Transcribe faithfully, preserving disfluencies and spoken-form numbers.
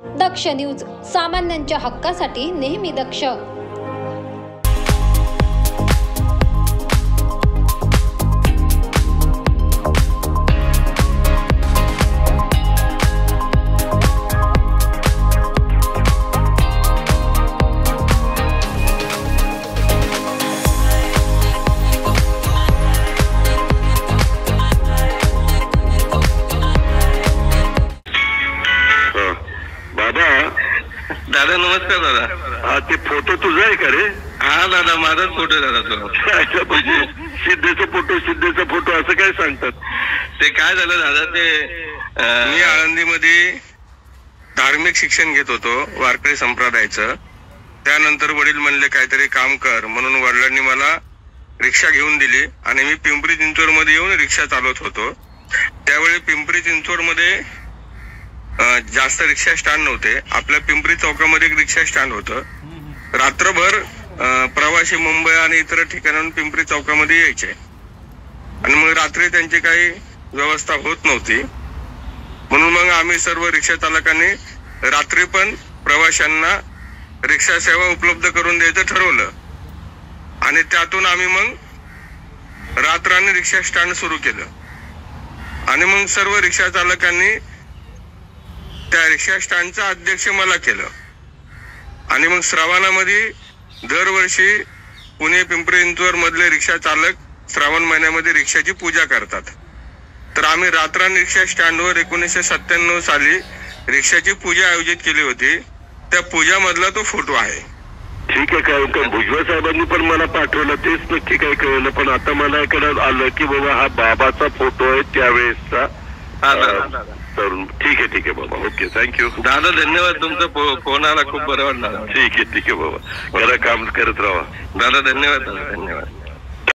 दक्ष news, सामान्यांच्या हक्कासाठी नेहमी दक्ष. दादा नमस्कार. दादा हा ते फोटो तुझा आहे का रे? हा दादा माझाच फोटो दादा तो. सिद्धेचा फोटो सिद्धेचा फोटो असं काय सांगतात? ते काय झालं दादा, ते मी आळंदीमध्ये धार्मिक शिक्षण घेत होतो वारकरी संप्रदायाचं. त्यानंतर वडील म्हणले काहीतरी काम कर, म्हणून वडिलांनी मला रिक्षा घेऊन दिली आणि मी पिंपरी चिंचवड मध्ये येऊन रिक्षा चालवत होतो. त्यावेळी पिंपरी चिंचवड मध्ये जास्त रिक्षा स्टँड नव्हते. आपल्या पिंपरी चौकामध्ये एक रिक्षा स्टँड होतं. रात्रभर प्रवासी मुंबई आणि इतर ठिकाणाहून पिंपरी चौकामध्ये यायचे आणि मग रात्री त्यांची काही व्यवस्था होत नव्हती, म्हणून मग आम्ही सर्व रिक्षा चालकांनी रात्री पण प्रवाशांना रिक्षा सेवा उपलब्ध करून द्यायचं ठरवलं आणि त्यातून आम्ही मग रात्राने रिक्षा स्टँड सुरू केलं आणि मग सर्व रिक्षा चालकांनी त्या रिक्षा स्टँडचा अध्यक्ष मला केलं आणि मग श्रावणामध्ये दरवर्षी पुणे पिंपरी चिंचवड मधले रिक्षा चालक श्रावण महिन्यामध्ये रिक्षाची पूजा करतात. तर आम्ही रात्रान रिक्षा स्टँडवर एकोणीसशे सत्त्याण्णव साली रिक्षाची पूजा आयोजित केली होती. त्या पूजा मधला तो फोटो आहे. ठीक आहे. काय काय भुजबळ साहेबांनी पण मला पाठवलं, तेच नक्की काय कळलं, पण आता मला इकडे आलं की बाबा हा बाबाचा फोटो आहे त्यावेळेसचा. तर ठीक आहे ठीक आहे बाबा. ओके, थँक्यू दादा. धन्यवाद. तुमचा फोन आला, खूप बरं वाटलं. ठीक आहे ठीक आहे बाबा. खरं काम करत राहा दादा. धन्यवाद दादा. धन्यवाद.